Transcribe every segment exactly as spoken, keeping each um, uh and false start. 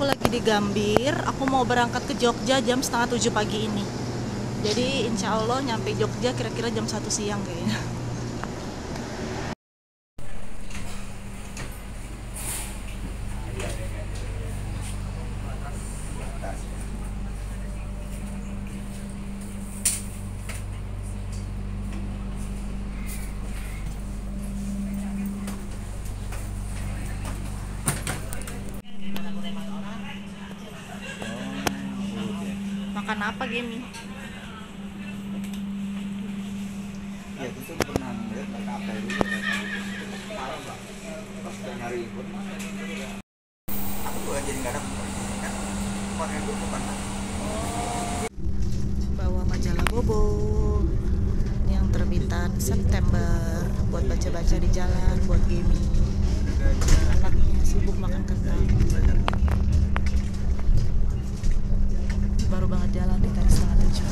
aku lagi di Gambir. Aku mau berangkat ke Jogja jam setengah tujuh pagi ini. Jadi insya Allah nyampe Jogja kira-kira jam satu siang kayaknya. Makan apa Gemi? Ya itu pernah ngeliat mereka apa itu pas udah nyari ikut aku juga jadi nggak ada kan kemarin gue bukan Bawa majalah Bobo yang terbitan September buat baca-baca di jalan buat Gemi. Anaknya sibuk makan kentang. Baru banget jalan di tadi setengah tujuh.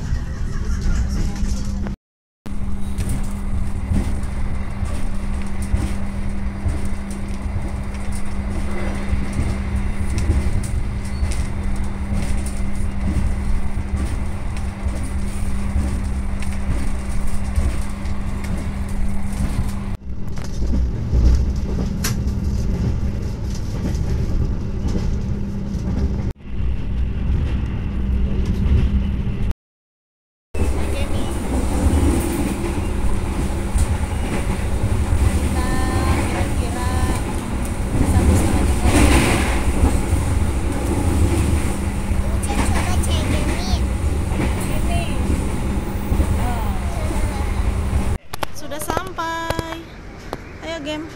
Sudah sampai. Ayo Game.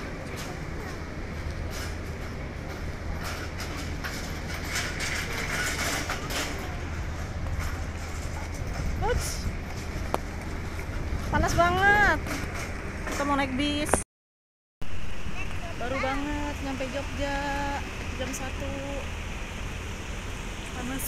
Uts. Panas banget. Kita mau naik bis. Baru banget nyampe Jogja jam satu. Panas.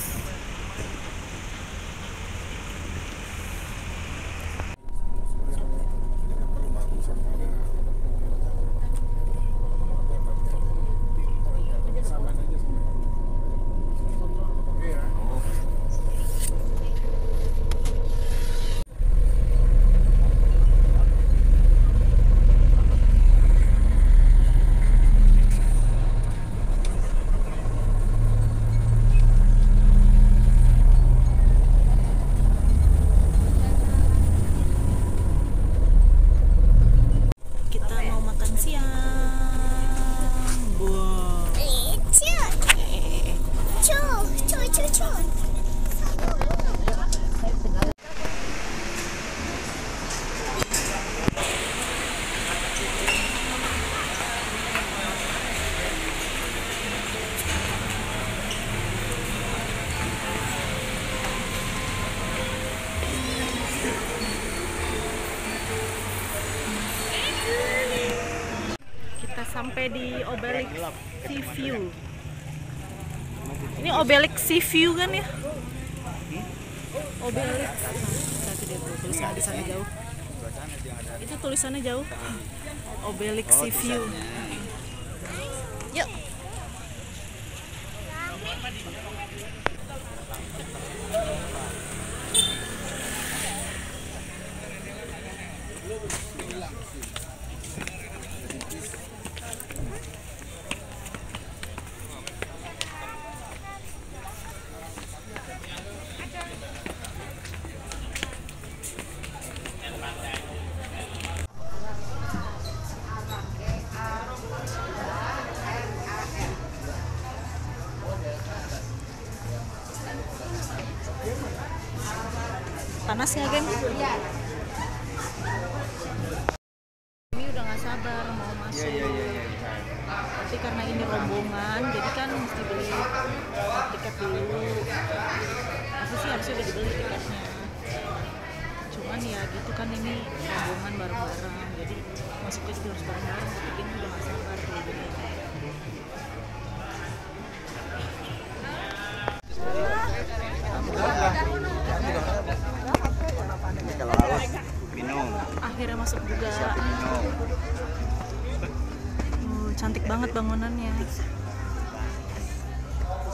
Sampai di Obelix Sea View. Ini Obelix Sea View kan ya? Obelix. Tadi dia tulisannya di sana jauh. Itu tulisannya jauh. Obelix Sea View. Yuk. Panas ya geng? Ini udah gak sabar mau masuk. ya, ya, ya, ya. Tapi karena ini rombongan, jadi kan mesti beli tiket dulu. Pasti sih harusnya udah dibeli tiketnya. Cuman ya gitu kan ini rombongan bareng-bareng, jadi masuknya juga harus bareng-bareng. Tapi ini udah gak sabar kayak gini. Kalau haus minum. Akhirnya masuk juga. Minum. Uh, cantik banget bangunannya.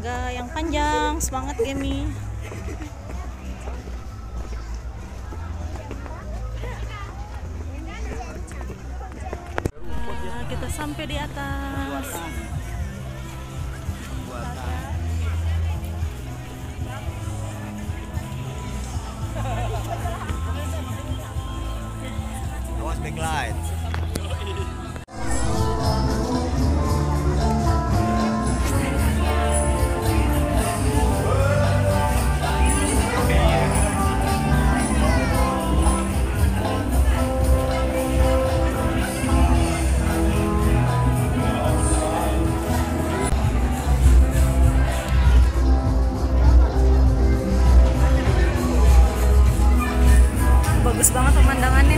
tangga yang panjang. Semangat Gemi. Nah, kita sampai di atas. Awas backlight. Bagus banget pemandangannya.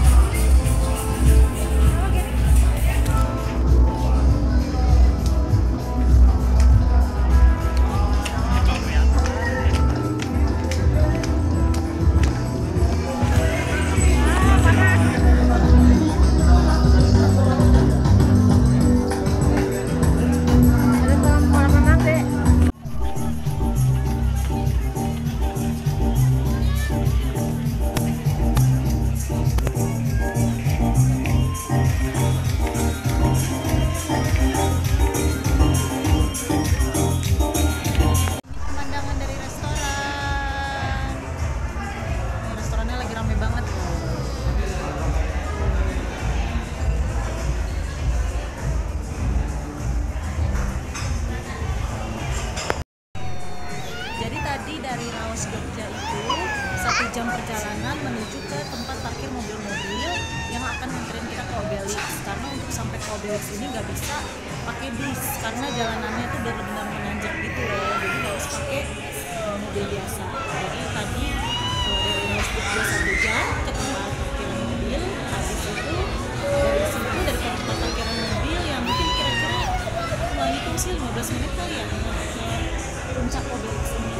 Pemandangan dari restoran. Ini restorannya lagi rame banget. Jadi tadi dari Raos Jogja itu satu jam perjalanan menuju ke tempat parkir mobil-mobil yang akan nganterin kita ke Obelix. Karena untuk sampai ke Obelix ini nggak bisa pakai bis karena jalanannya itu benar-benar menanjak gitu loh. Jadi harus pakai uh, mobil biasa. Jadi tadi uh, dari Raos Jogja satu jam ke tempat parkiran mobil. Habis itu dari situ dari tempat parkiran mobil yang mungkin kira-kira nggak ngitung sih lima belas menit kali ya ke puncak Obelix ini.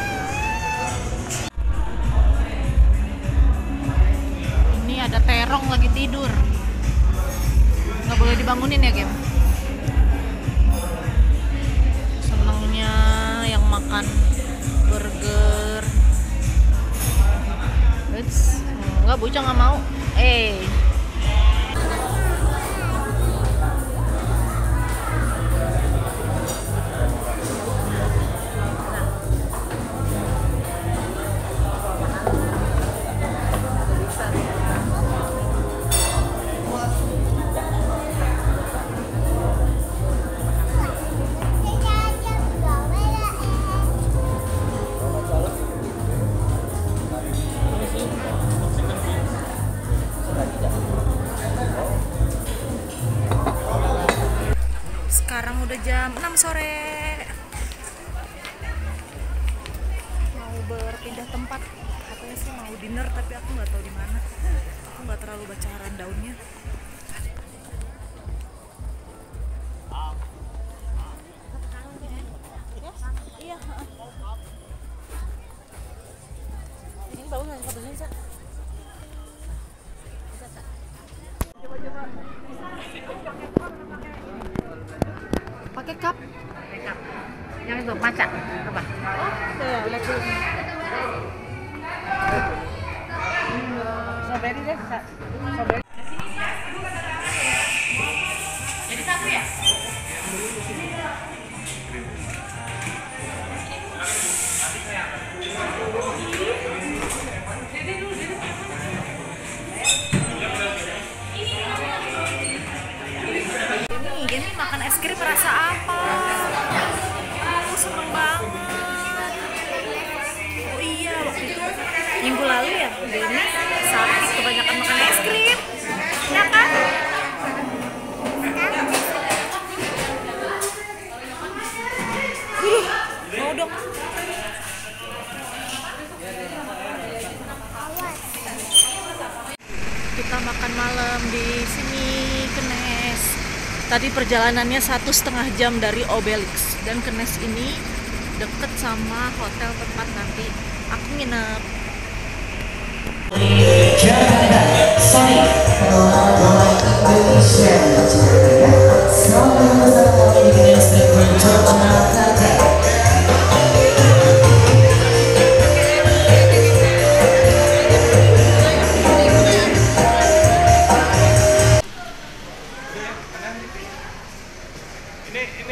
Ini ada terong lagi tidur, nggak boleh dibangunin ya Gem. Senangnya yang makan burger. Eits, nggak, bocah nggak mau. Eh sekarang udah jam enam sore. Mau berpindah tempat. Katanya sih mau dinner tapi aku nggak tahu di mana. Aku nggak terlalu baca rundownnya. Iya. Ini bagus nggak fotonya sih? Pakai cup. Yang itu maca apa? Oh, ya, lihat dulu. Strawberry deh, strawberry. Jadi satu ya? Gini, gini makan es krim rasa apa? Aku seneng banget. Oh iya, waktu itu minggu lalu ya, Gini sakit kebanyakan makan es krim. Ya kan? Uh, mau dong. Kita makan malam di sini, Kenes. Tadi perjalanannya satu setengah jam dari Obelix, dan Kenes ini deket sama hotel tempat nanti aku nginep. Sorry. Ini ini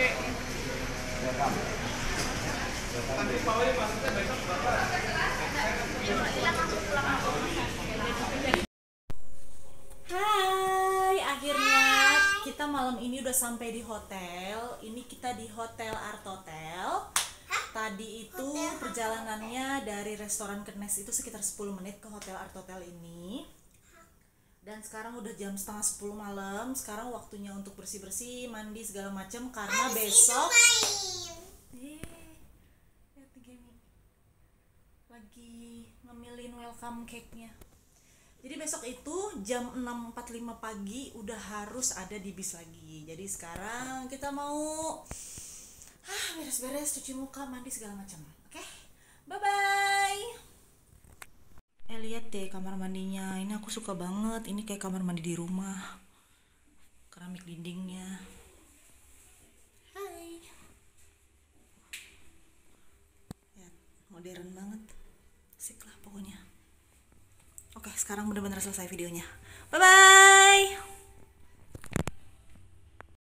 Hai, akhirnya kita malam ini udah sampai di hotel. Ini kita di Hotel Art Hotel. Tadi itu perjalanannya dari restoran Kenes itu sekitar sepuluh menit ke Hotel Art Hotel ini. Dan sekarang udah jam setengah sepuluh malam. Sekarang waktunya untuk bersih-bersih, mandi segala macam karena besok. Eh, lihat nih Gemi. Lagi ngemilin welcome cake-nya. Jadi besok itu jam enam empat puluh lima pagi udah harus ada di bis lagi. Jadi sekarang kita mau ah, beres-beres, cuci muka, mandi segala macam. Oke, bye-bye. Eh lihat deh kamar mandinya. Ini aku suka banget. Ini kayak kamar mandi di rumah. Keramik dindingnya. Hai. Lihat, modern banget. Asik lah pokoknya. Oke, sekarang bener-bener selesai videonya. Bye-bye.